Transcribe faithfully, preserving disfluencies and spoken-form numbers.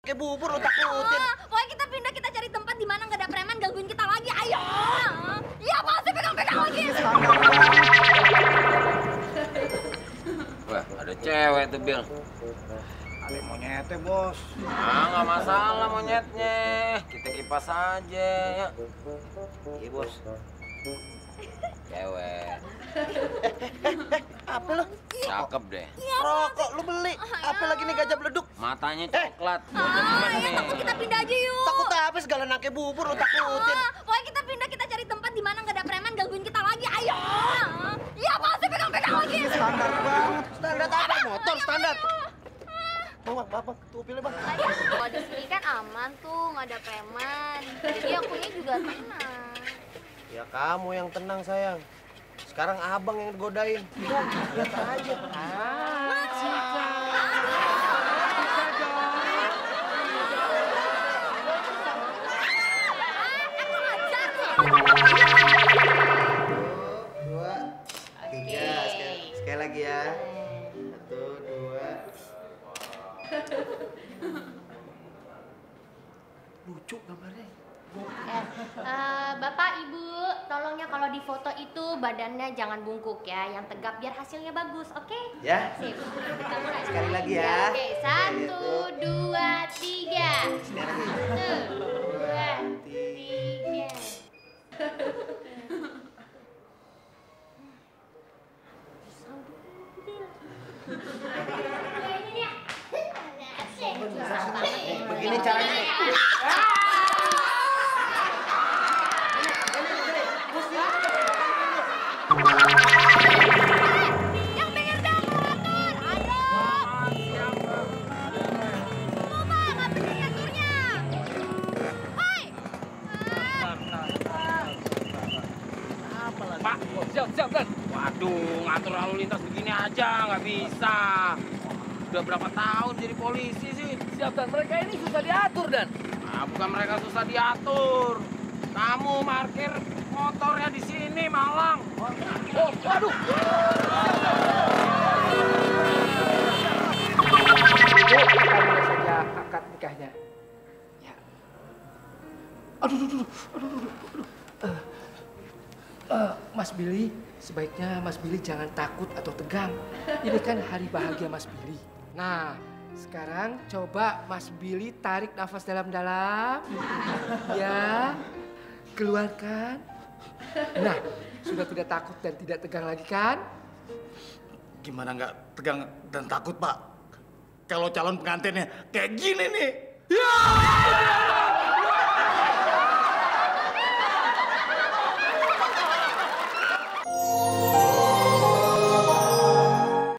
kayak bubur lu takutin. Ah, pokoknya kita pindah, kita cari tempat di mana nggak ada preman gangguin kita lagi. Ayo. Iya, apa sih pegang-pegang lagi? Wah, ada cewek tuh, Bil. Ada monyetnya, Bos. Ah, nggak masalah monyetnya. Kita kipas aja, ya. Iya, Bos. Cewek. Apa lu? Cakep deh. Rokok lu beli. Apa lagi nih gajah beleduk? Matanya coklat. Ah, ya takut kita pindah aja yuk. Takut apa segala nake bubur lu takutin. Ah, pokoknya kita pindah, kita cari tempat di mana nggak ada preman gangguin kita lagi. Ayo. Iya, apa sih pegang-pegang lagi? Standar banget. Standar apa? Motor standar. Bang, bang, bang, tuh pilih bang. Kalau di sini kan aman tuh, nggak ada preman. Jadi akunya juga tenang. Ya kamu yang tenang sayang. Sekarang abang yang digodain. Udah, lihat aja. Ah, Cika. Dua, tiga. Sekali, sekali lagi ya. Satu, dua. Lucu gambarnya. Eh, eh, Bapak, Ibu, tolongnya kalau di foto itu badannya jangan bungkuk ya, yang tegap biar hasilnya bagus, oke? Ya. Sip. Kita mulai. Sekali lagi ya. Oke, satu, dua, tiga. Sekali lagi. Satu, dua, tiga. Begini caranya. Yang pinggir dah, motor. Ayo. Coba nggak bener ngaturnya. Hoi. Pak, siap, siap, Dan. Waduh, ngatur lalu lintas begini aja, nggak bisa. Udah berapa tahun jadi polisi sih? Siap, Dan. Mereka ini susah diatur, Dan. Nah, bukan mereka susah diatur. Kamu parkir motornya di sini, Malang. Oh, waduh. Ibu, kita mulai saja akad nikahnya. Ya. Aduh, aduh, aduh, aduh, aduh, aduh. Uh, uh, Mas Billy, sebaiknya Mas Billy jangan takut atau tegang. Ini kan hari bahagia Mas Billy. Nah, sekarang coba Mas Billy tarik nafas dalam-dalam. Ya, keluarkan. Nah, sudah tidak takut dan tidak tegang lagi kan? Gimana nggak tegang dan takut, Pak? Kalau calon pengantinnya kayak gini nih. Ya!